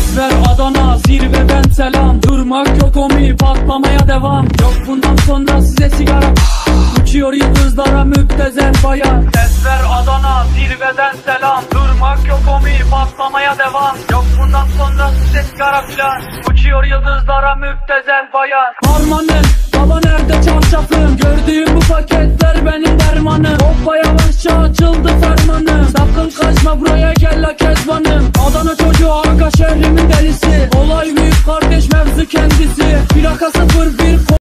Desver Adana zirveden selam. Durmak yok omi, patlamaya devam. Yok bundan sonra size sigara. Uçuyor yıldızlara müptezel bayan. Desver Adana zirveden selam. Durmak yok omi, patlamaya devam. Yok bundan sonra size sigara filan. Uçuyor yıldızlara müptezel bayan. Harmanım baba nerede çarşafım? Gördüğüm bu paketler benim dermanım. Hoppa yavaşça açıldı fermanım. Sakın kaçma buraya gel la kezbanım. Adana çocuğu aga şehrimin delisi. Olay büyük kardeş mevzu kendisi. Plaka 01